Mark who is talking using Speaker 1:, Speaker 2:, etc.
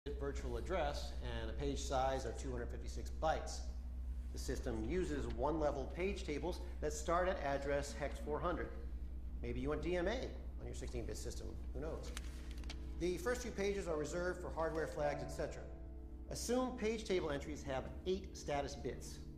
Speaker 1: virtual address and a page size of 256 bytes. The system uses one-level page tables that start at address hex 400. Maybe you want DMA on your 16-bit system. Who knows? The first few pages are reserved for hardware flags, etc. Assume page table entries have 8 status bits.